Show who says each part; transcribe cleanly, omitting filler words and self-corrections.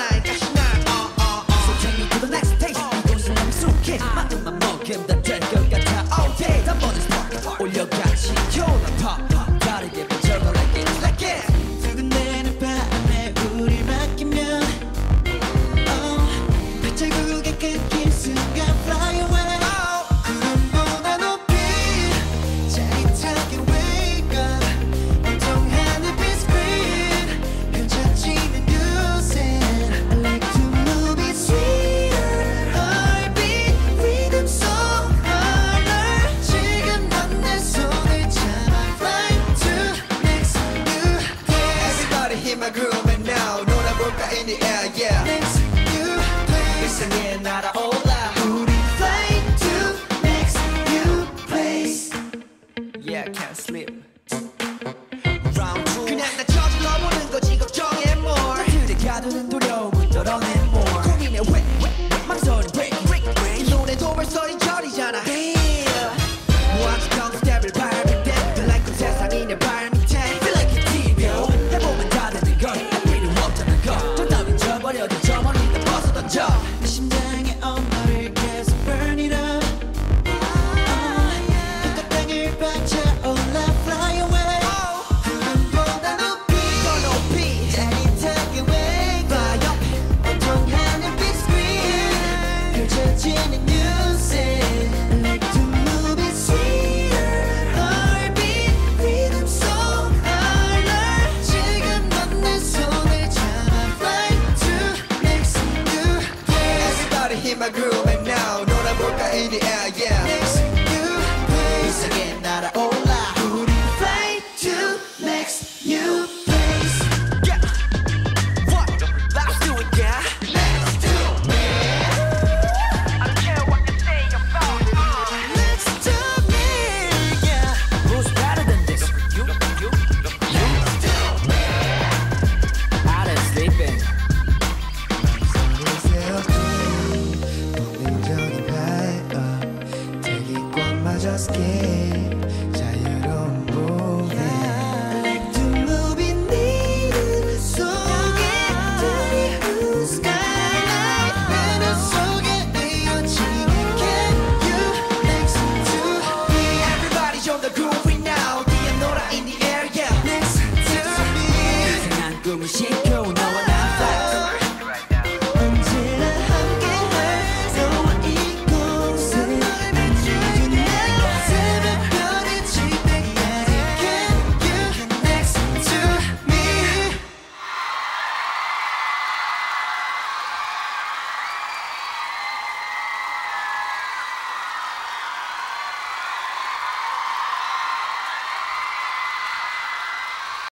Speaker 1: fly 다시 날 So take me to the next stage 이곳은 익숙해 마음만 먹으면 다 될 것 같아 All day 다 버는 스파크 올려같이 요난 더 다르게 비춰도 like it like it
Speaker 2: 두근대는 밤에 우릴 맡기면 발자국에 끊긴 순간 fly away 구름보다 높이 짜릿하게 wake up 온통 하늘빛 screen 펼쳐지는 요새 I like to move it sweeter heartbeat rhythm so harder 지금 넌 내 손을 잡아 fly to next new place
Speaker 1: Everybody hit my groove and now 놀아볼까 in the air yeah
Speaker 2: next new place
Speaker 1: 세상에 날아올라
Speaker 2: 우리 fly to next new place
Speaker 1: Yeah can't sleep Round 2 그냥 나 저질러 보는 거지 걱정해 more 들이 가두는 두려움은 덜어내 more 고민해 왜 망설임 break 이 노래도 벌써 이 절이잖아 Damn 무한정 스텝을 밟을 때 Feel like 그 세상이 내 발 밑에 Feel like it's TVO 해보면 다 되는 걸 할 필요 없다는 걸 따윈 져버려도 저 멀리 다 벗어 던져
Speaker 2: 내 심장의 엄마를 계속 burn it up 그 땅을 박차올라 fly away 구름보다 높이
Speaker 1: 더 높이
Speaker 2: 짜릿하게 wake up 온통 하늘빛 screen 펼쳐지는 뉴새 I like to move it sweeter heartbeat rhythm so harder 지금 넌 내 손을 잡아 fly to next new place
Speaker 1: Everybody hit my groove